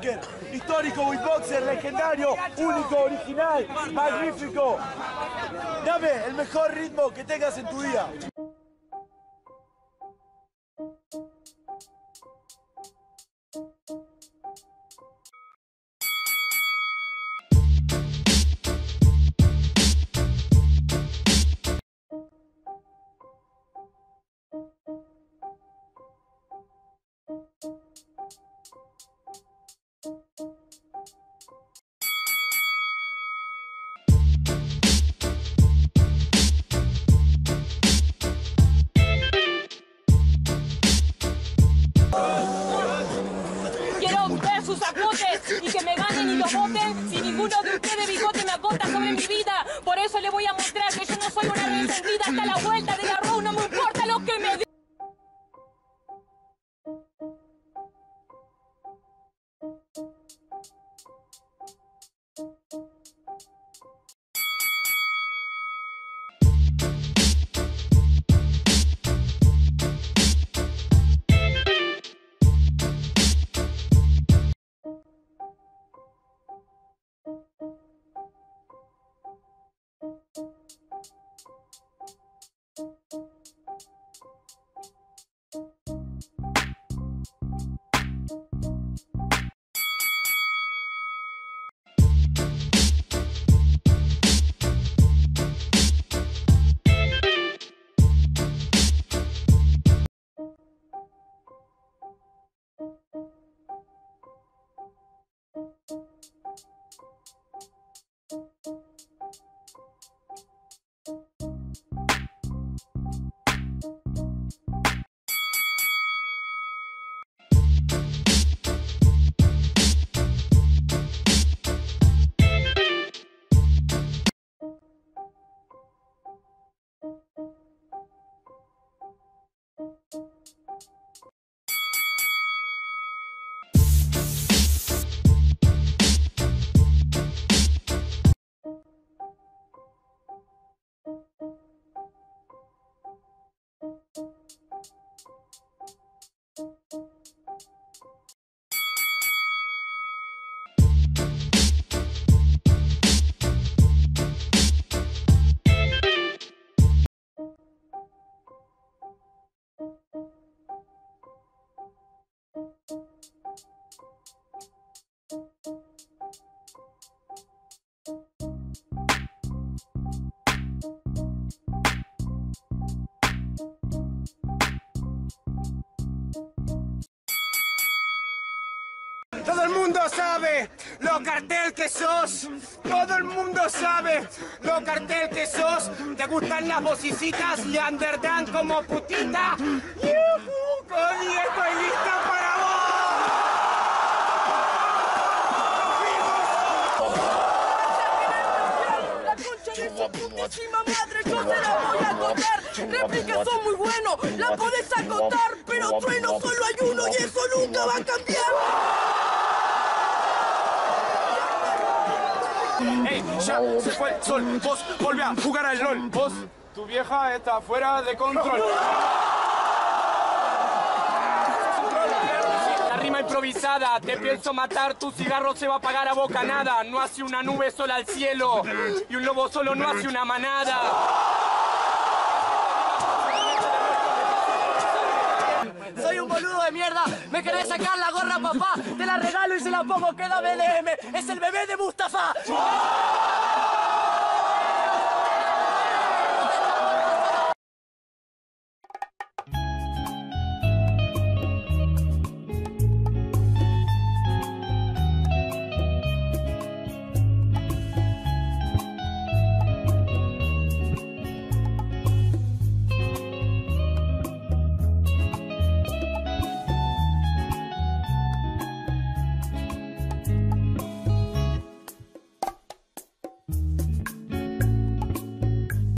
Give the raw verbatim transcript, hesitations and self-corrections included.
Tucker, histórico beatboxer, legendario, único, original, magnífico. Dame el mejor ritmo que tengas en tu día. Quiero ver sus agotes y que me ganen y lo voten. Si ninguno de ustedes bigote me agota sobre mi vida, por eso le voy a mostrar que yo no soy una resentida. Hasta la vuelta de la road no me importa lo que me digan. Todo el mundo sabe lo cartel que sos. Todo el mundo sabe lo cartel que sos. Te gustan las vocecitas y underdance como putita. ¡Yuhu! Cody, estoy lista para vos. La concha de su putísima madre, yo se la voy a contar. Réplicas son muy buenos, la podés acotar, pero trueno solo hay uno y eso nunca va a cambiar. Ey, ya se fue el sol, vos volví a jugar al LOL. Vos, tu vieja está fuera de control. La rima improvisada, te pienso matar, tu cigarro se va a apagar a bocanada. No hace una nube sola al cielo y un lobo solo no hace una manada. Soy un boludo de mierda, me querés sacar la gorra, papá, te la regalo y se la pongo, queda B D M, es el bebé de Mustafa.